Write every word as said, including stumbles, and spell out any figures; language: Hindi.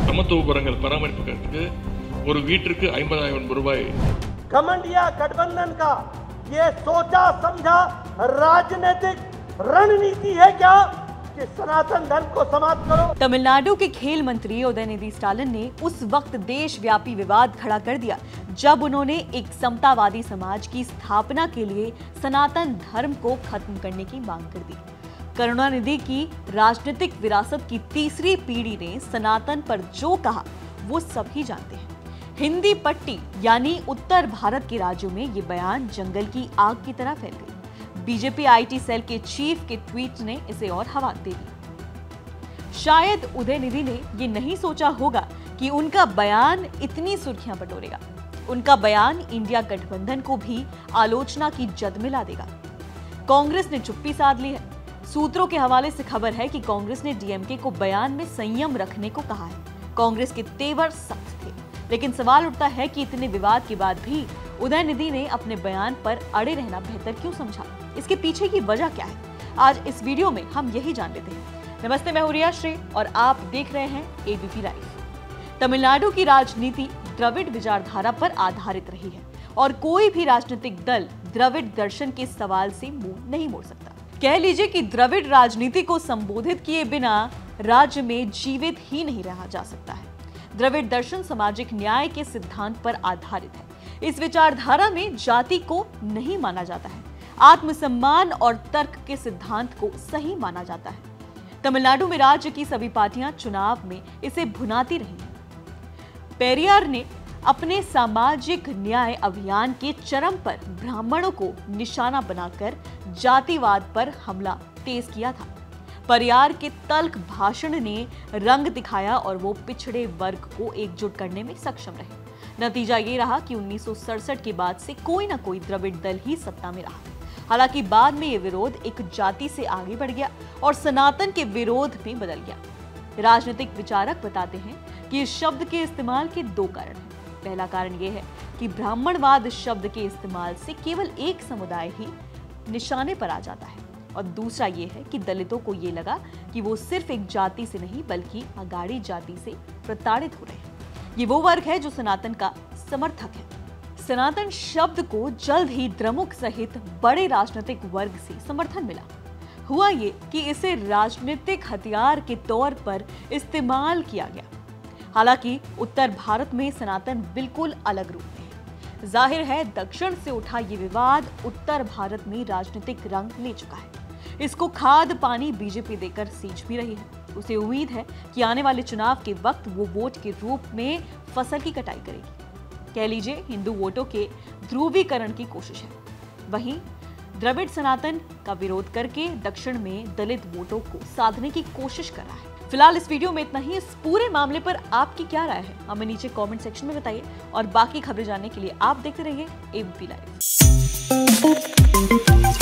சமத்துவபுரங்கள் பராமரிப்புக்கு ஒரு வீட்டிற்கு ஐம்பதாயிரம் ரூபாய். घमंडिया गठबंधन का ये सोचा समझा राजनीतिक रणनीति है क्या कि सनातन धर्म को समाप्त करो। तमिलनाडु के खेल मंत्री उदयनिधि स्टालिन ने उस वक्त देशव्यापी विवाद खड़ा कर दिया जब उन्होंने एक समतावादी समाज की स्थापना के लिए सनातन धर्म को खत्म करने की मांग कर दी। करुणानिधि की राजनीतिक विरासत की तीसरी पीढ़ी ने सनातन पर जो कहा वो सभी जानते हैं। हिंदी पट्टी यानी उत्तर भारत के राज्यों में ये बयान जंगल की आग की तरह फैल गई। बीजेपी आईटी सेल के चीफ के ट्वीट ने इसे और हवा दे दी। शायद उदयनिधि ने ये नहीं सोचा होगा कि उनका बयान इतनी सुर्खियां बटोरेगा। उनका बयान इंडिया गठबंधन को भी आलोचना की जद में ला देगा। कांग्रेस ने चुप्पी साध ली है। सूत्रों के हवाले से खबर है कि कांग्रेस ने डीएमके को बयान में संयम रखने को कहा है। कांग्रेस के तेवर सख्त थे, लेकिन सवाल उठता है कि इतने विवाद के बाद भी उदयनिधि ने अपने बयान पर अड़े रहना बेहतर क्यों समझा? इसके पीछे की वजह क्या है? आज इस वीडियो में हम यही जान लेते हैं। नमस्ते, मैं हूं रिया श्री और आप देख रहे हैं एबीपी लाइव। तमिलनाडु की राजनीति द्रविड़ विचारधारा पर आधारित रही है और कोई भी राजनीतिक दल द्रविड़ दर्शन के सवाल से मुंह नहीं मोड़ सकता। कह लीजिए कि द्रविड़ राजनीति को संबोधित किए बिना राज्य में जीवित ही नहीं रहा जा सकता है। द्रविड़ दर्शन सामाजिक न्याय के सिद्धांत पर आधारित है। इस विचारधारा में जाति को नहीं माना जाता है, आत्मसम्मान और तर्क के सिद्धांत को सही माना जाता है। तमिलनाडु में राज्य की सभी पार्टियां चुनाव में इसे भुनाती रही हैं। पेरियार ने अपने सामाजिक न्याय अभियान के चरम पर ब्राह्मणों को निशाना बनाकर जातिवाद पर हमला तेज किया था। परियार के तल्ख भाषण ने रंग दिखाया और वो पिछड़े वर्ग को एकजुट करने में सक्षम रहे। नतीजा ये रहा कि उन्नीस सौ सड़सठ के बाद से कोई ना कोई द्रविड़ दल ही सत्ता में रहा। हालांकि बाद में ये विरोध एक जाति से आगे बढ़ गया और सनातन के विरोध में बदल गया। राजनीतिक विचारक बताते हैं कि इस शब्द के इस्तेमाल के दो कारण हैं। पहला कारण यह है कि ब्राह्मणवाद शब्द के इस्तेमाल से केवल एक समुदाय ही निशाने पर आ जाता है और दूसरा ये है कि दलितों को ये लगा कि वो सिर्फ एक जाति से नहीं बल्कि अगाड़ी जाति से प्रताड़ित हो रहे हैं। ये वो वर्ग है जो सनातन का समर्थक है। सनातन शब्द को जल्द ही द्रमुक सहित बड़े राजनीतिक वर्ग से समर्थन मिला। हुआ ये कि इसे राजनीतिक हथियार के तौर पर इस्तेमाल किया गया। हालांकि उत्तर भारत में सनातन बिल्कुल अलग रूप में है। जाहिर है दक्षिण से उठा ये विवाद उत्तर भारत में राजनीतिक रंग ले चुका है। इसको खाद पानी बीजेपी देकर सींच भी रही है। उसे उम्मीद है कि आने वाले चुनाव के वक्त वो वोट के रूप में फसल की कटाई करेगी। कह लीजिए हिंदू वोटों के ध्रुवीकरण की कोशिश है। वहीं द्रविड़ सनातन का विरोध करके दक्षिण में दलित वोटों को साधने की कोशिश कर रहा है। फिलहाल इस वीडियो में इतना ही। इस पूरे मामले पर आपकी क्या राय है हमें नीचे कमेंट सेक्शन में बताइए और बाकी खबरें जानने के लिए आप देखते रहिए एबीपी लाइव।